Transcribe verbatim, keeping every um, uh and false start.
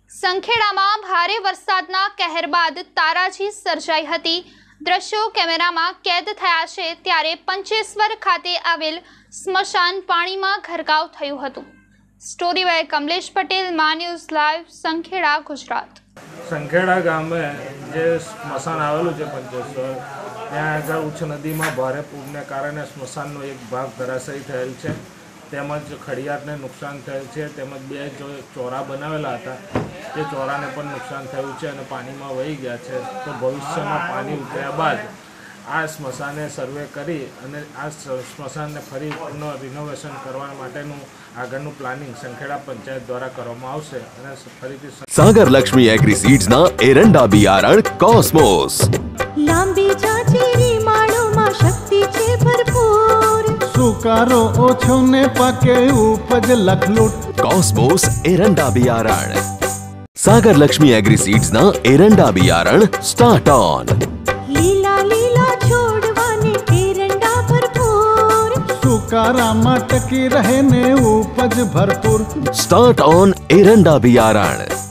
સંખેડામાં ભારે વરસાદના કહેર બાદ તારાજી સર્જાઈ હતી। દ્રશ્યો કેમેરામાં કેદ થયા છે ત્યારે પંચેશ્વર ખાતે આવેલ સ્મશાન પાણીમાં ગરકાવ થયું હતું। Story by Kamlesh Patel, Maa news live, Sankheda, Gujarat. Sankheda ગામે જે સ્મશાન આવેલું છે પંચેશ્વર, ત્યાં આગળ ઉચ્ચ નદીમાં ભારે પૂરને કારણે સ્મશાનનો એક ભાગ ધરાશાયી થયેલ છે, તેમજ ખડિયારને નુકસાન થયેલ છે, તેમજ બે ચોરા બનાવેલા હતા તે ચોરાને પણ નુકસાન થયું છે અને પાણીમાં વહી ગયા છે। તો ભવિષ્યમાં પાણી ઉતર્યા બાદ આ સ્મશાને સર્વે કરી અને આ સ્મશાનને ફરી પુનઃ રિનોવેશન કરવા માટેનું આગળનું પ્લાનિંગ સંખેડા પંચાયત દ્વારા કરવામાં આવશે અને ફરીથી સાગર લક્ષ્મી એગ્રી સીડ્સના એરંડા બિયારણ કોસ્મોસ લાંબી જાચેરી માળોમાં શક્તિ છે ભરપૂર, સુકારો ઓછો ને પાકે ઉપજ લખલૂટ। કોસ્મોસ એરંડા બિયારણ। સાગર લક્ષ્મી એગ્રી સીડ્સના એરંડા બિયારણ સ્ટાર્ટ ઓન। લીલા લીલા છોડવાને એરંડા ભરપૂર, સુકારામાં ટકી રહે ને ઉપજ ભરપૂર। સ્ટાર્ટ ઓન એરંડા બિયારણ।